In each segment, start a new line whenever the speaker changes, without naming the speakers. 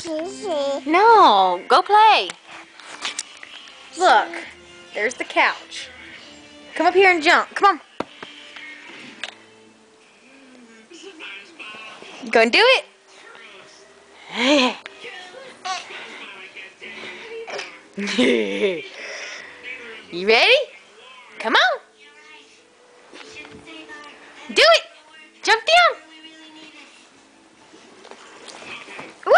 No, go play. Look, there's the couch. Come up here and jump. Come on. Go and do it. You ready? Come on. Do it. Jump down. Woo!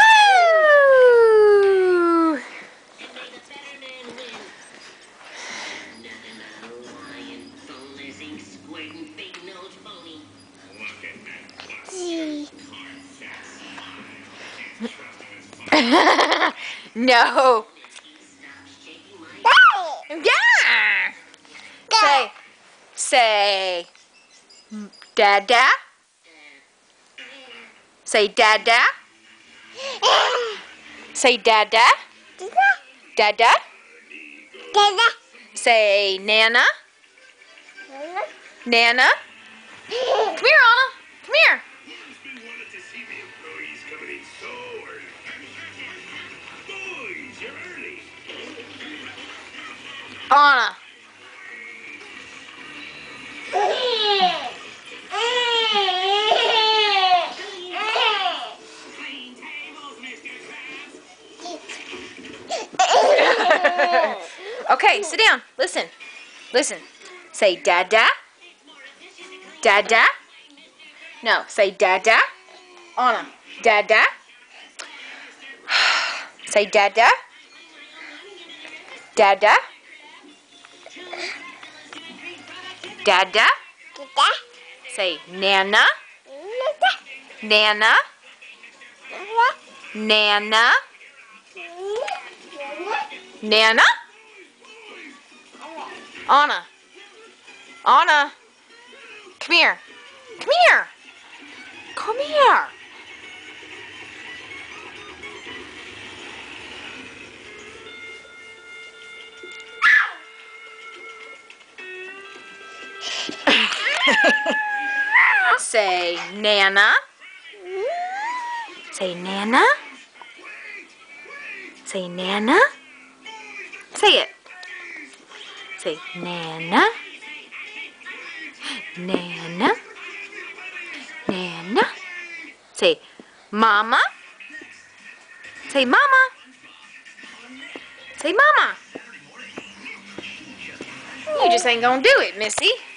No. Yeah. Say, Dada. Say, Dada. Say, Dada. Dada. Say, Nana. Nana. Come here, Anna. Come here. Anna. Okay, sit down. Listen. Listen. Say Dada. Dada. No, say Dada. Anna. Dada. Say Dada. Dada. Dada. Say Nana. Nana. Nana. Nana. Anna. Anna. Come here. Come here. Come here. Say Nana. Say Nana. Say Nana. Say it. Say Nana. Nana. Nana. Say Mama. Say Mama. Say Mama. You just ain't gonna do it, Missy.